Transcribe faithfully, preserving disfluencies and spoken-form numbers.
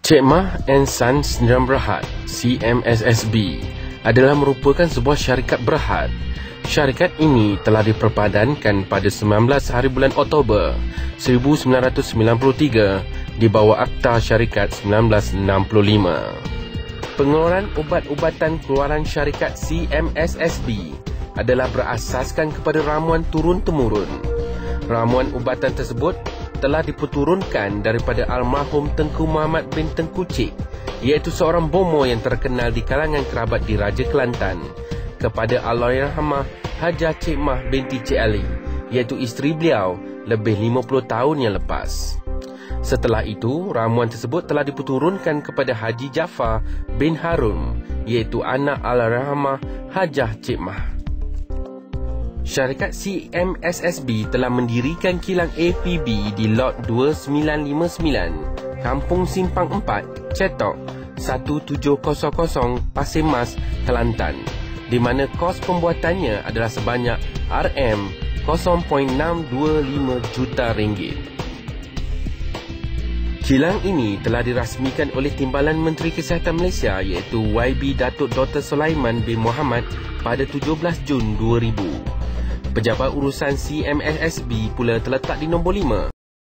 Cik Mah and Sons Sdn Bhd C M S S B adalah merupakan sebuah syarikat berhad. Syarikat ini telah diperpadankan pada sembilan belas hari bulan Oktober seribu sembilan ratus sembilan puluh tiga di bawah Akta Syarikat seribu sembilan ratus enam puluh lima. Pengeluaran ubat-ubatan keluaran syarikat C M S S B adalah berasaskan kepada ramuan turun-temurun. Ramuan ubatan tersebut telah diperturunkan daripada almarhum Tengku Muhammad bin Tengku Cik, iaitu seorang bomoh yang terkenal di kalangan kerabat di Raja Kelantan, kepada Allahyarhamah Hajah Cik Mah binti Cik Ali, iaitu isteri beliau lebih lima puluh tahun yang lepas. Setelah itu, ramuan tersebut telah diperturunkan kepada Haji Jaafar bin Harun, iaitu anak Allahyarhamah Hajah Cik Mah. Syarikat C M S S B telah mendirikan kilang A P B di Lot dua sembilan lima sembilan, Kampung Simpang empat, Cetok satu tujuh kosong kosong, Pasir Mas, Kelantan, di mana kos pembuatannya adalah sebanyak R M kosong perpuluhan enam dua lima juta ringgit. Kilang ini telah dirasmikan oleh Timbalan Menteri Kesihatan Malaysia, iaitu Y B Datuk Doktor Sulaiman bin Mohamad pada tujuh belas Jun dua ribu. Pejabat urusan C M S S B pula terletak di nombor lima.